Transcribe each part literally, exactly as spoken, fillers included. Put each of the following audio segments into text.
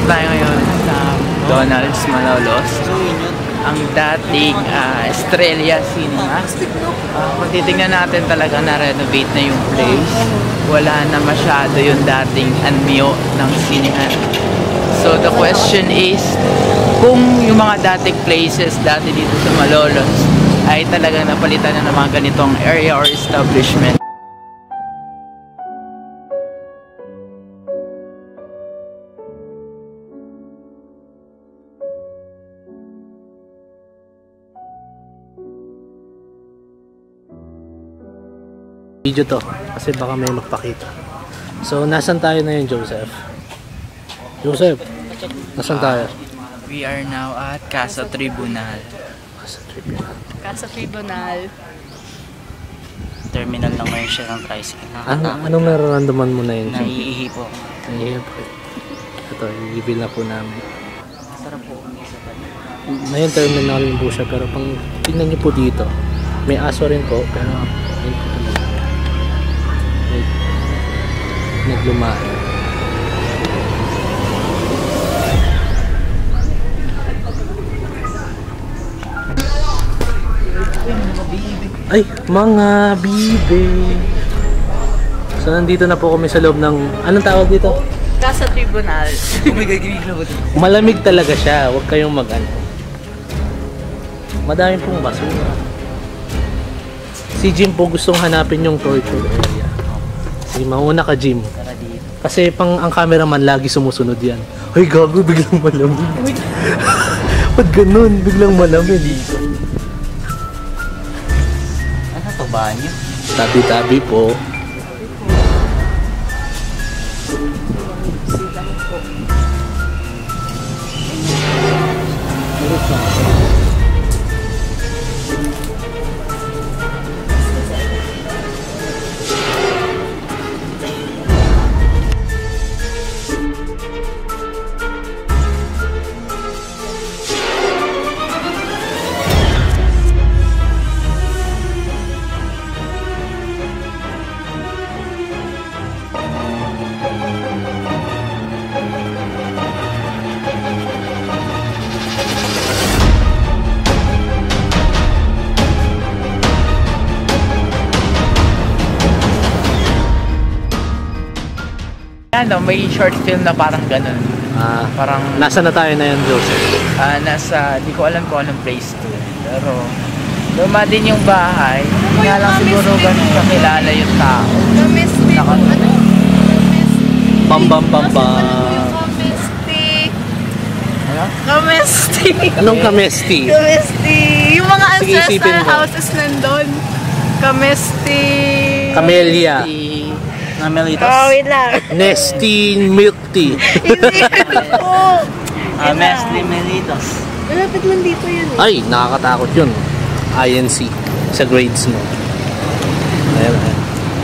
tayo ngayon sa Donald's Malolos. Ang dating uh, Estrella Cinema. Uh, kung titignan natin talaga na-renovate na yung place. Wala na masyado yung dating anyo ng sinehan. So the question is, kung yung mga dating places dati dito sa Malolos ay talagang napalitan na ng mga ganitong area or establishment. Video to kasi baka may magpakita. So nasan tayo na yun, Joseph? Joseph, nasan tayo? Uh, we are now at Casa Tribunal. Casa Tribunal. Casa Tribunal. Terminal lang ngayon siya ng tricycle. Ano, anong nararamdaman mo na yun? Naiihi po. Naiihi po. Ito, i-reveal na po namin. Sarap po. Ngayon terminal po siya, pero pang tingnan niyo po dito, may aso rin po, pero ayun po talaga. Naglumaan. Ay, mga bibe. So nandito na po kami sa loob ng, anong tawag dito? Casa Tribunal. Malamig talaga siya, huwag kayong mag-ano. Madami pong basura. Si Jim po gustong hanapin yung torture area. Sige, mauna ka, Jim. Kasi pang ang cameraman lagi sumusunod yan. Hoy, gago, biglang malamig. Ba't ganun? Biglang malamig. Ano to, banyo? Tabi-tabi po. Ano, may short film na parang ganun. Ah, Parang nasa na tayo na yan, Joseph? ah, nasa, di ko alam kung anong place to. Pero luma din yung bahay. Hindi nga lang siguro ganun kakilala yung tao. Kamestic. Naka- Ano? Kamestic. Bam bam bam bam. Kamestic. Ano? Kamestic. Anong kamesti? Kamestic. Yung mga Sige, isipin ancestral mo. houses nandun. Kamestic. Camellia. Si Namelitos? Oh, wait lang. Nestin milk tea. Isipin ko. Ah, Mesli Melitos. Malapit lang dito yun. eh. Ay, nakakatakot yun. I N C. Sa grades mo. Ayan, ayan.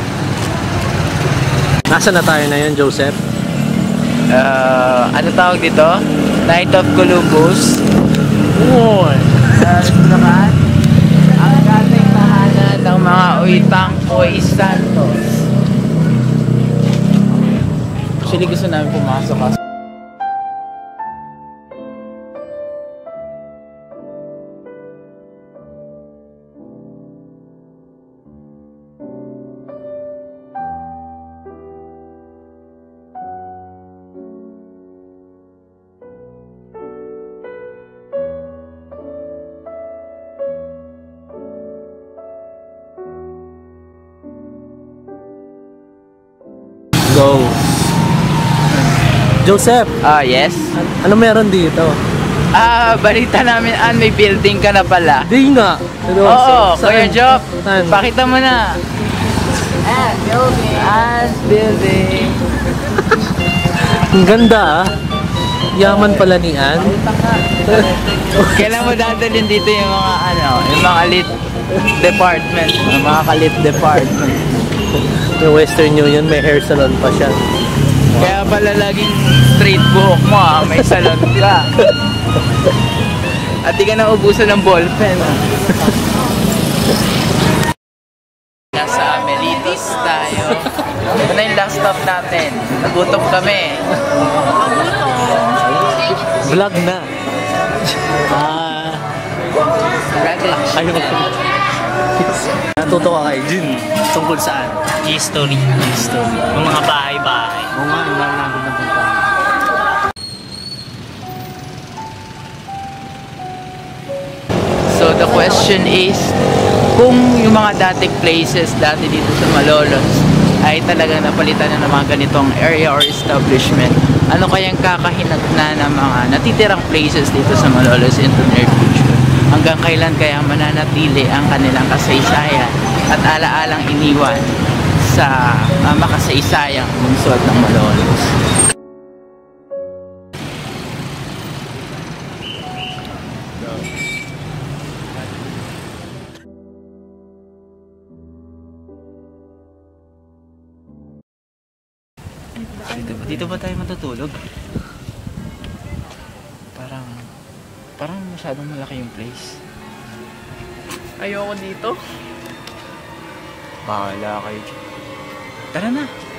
Nasa na tayo na yun, Joseph? Ah, ano tawag dito? Night of Columbus. Uy. Uh, naman, ang dating tahanan ng mga Uitang Poy Santos. Actually, gusto namin pumasok kasi Go. Joseph, Ah, yes? an- ano meron dito? Ah, balita namin, An, may building ka na pala. Di nga. Pero, Oo, sa- Kuya saan? Job, Saan? pakita mo na. An, building. An, building. Ang ganda ah. Yaman pala ni Ann. Kailan mo dadalhin dito yung mga, ano, yung mga lit department, yung mga kalit department. Yung Western Union, may hair salon pa siya. Kaya pala laging straight buhok mo, ah. May salon ka. At di ka na ubusan ng ballpen. Ah. Nasa Melitos tayo. Ito na yung last stop natin. Nagutom kami. Magutom. Vlog na. Ah, Vlog lang. ayaw ko. Natuto ka kay Jin. Tungkol saan? History. History. Yung mga bahay-bahay. Oo nga, ang dami namin napunta. So the question is, kung yung mga dating places dati dito sa Malolos ay talagang napalitan na ng mga ganitong area or establishment, ano kayang kakahinatnan ng mga natitirang places dito sa Malolos in the near future? Hanggang kailan kaya mananatili ang kanilang kasaysayan at alaalang iniwan sa uh, makasaysayang lungsod ng Malolos? Dito ba, dito ba tayo matutulog? Parang, parang masyadong malaki yung place. Ayoko dito. Bahala kayo dyan. Tara na!